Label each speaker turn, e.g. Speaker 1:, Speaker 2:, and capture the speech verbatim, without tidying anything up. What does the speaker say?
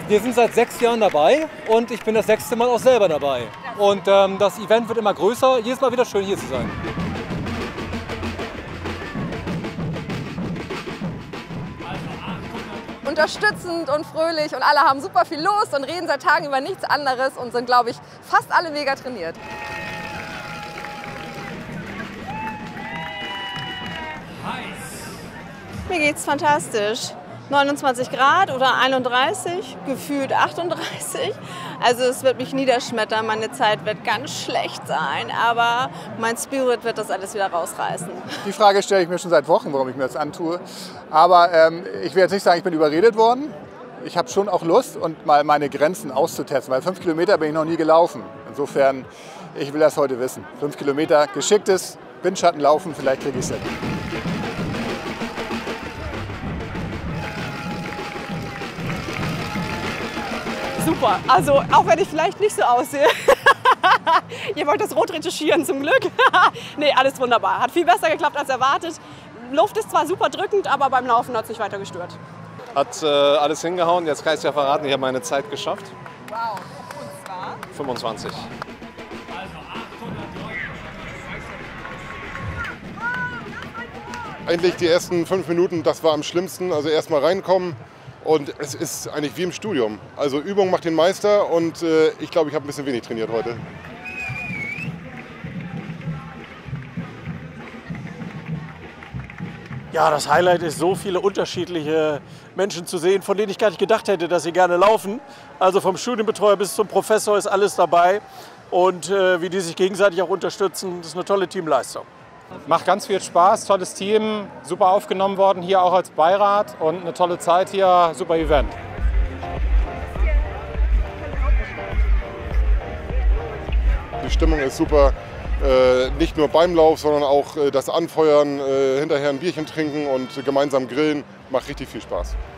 Speaker 1: Wir sind seit sechs Jahren dabei und ich bin das sechste Mal auch selber dabei. Und ähm, das Event wird immer größer, jedes Mal wieder schön hier zu sein.
Speaker 2: Unterstützend und fröhlich und alle haben super viel Lust und reden seit Tagen über nichts anderes und sind, glaube ich, fast alle mega trainiert.
Speaker 3: Mir geht's fantastisch. neunundzwanzig Grad oder einunddreißig, gefühlt achtunddreißig. Also es wird mich niederschmettern, meine Zeit wird ganz schlecht sein, aber mein Spirit wird das alles wieder rausreißen.
Speaker 4: Die Frage stelle ich mir schon seit Wochen, warum ich mir das antue. Aber ähm, ich will jetzt nicht sagen, ich bin überredet worden. Ich habe schon auch Lust, und mal meine Grenzen auszutesten, weil fünf Kilometer bin ich noch nie gelaufen. Insofern, ich will das heute wissen. Fünf Kilometer geschicktes Windschattenlaufen, vielleicht kriege ich es hin.
Speaker 5: Super, also auch wenn ich vielleicht nicht so aussehe. Ihr wollt das rot retuschieren zum Glück. Nee, alles wunderbar. Hat viel besser geklappt als erwartet. Luft ist zwar super drückend, aber beim Laufen hat es nicht weiter gestört.
Speaker 6: Hat äh, alles hingehauen, jetzt kann ich es ja verraten, ich habe meine Zeit geschafft.
Speaker 2: Wow, und zwar?
Speaker 6: fünfundzwanzig.
Speaker 7: Eigentlich die ersten fünf Minuten, das war am schlimmsten. Also erst mal reinkommen. Und es ist eigentlich wie im Studium. Also Übung macht den Meister und äh, ich glaube, ich habe ein bisschen wenig trainiert heute.
Speaker 8: Ja, das Highlight ist, so viele unterschiedliche Menschen zu sehen, von denen ich gar nicht gedacht hätte, dass sie gerne laufen. Also vom Studienbetreuer bis zum Professor ist alles dabei. Und äh, wie die sich gegenseitig auch unterstützen, das ist eine tolle Teamleistung.
Speaker 9: Macht ganz viel Spaß, tolles Team, super aufgenommen worden, hier auch als Beirat und eine tolle Zeit hier, super Event.
Speaker 7: Die Stimmung ist super, äh, nicht nur beim Lauf, sondern auch äh, das Anfeuern, äh, hinterher ein Bierchen trinken und gemeinsam grillen, macht richtig viel Spaß.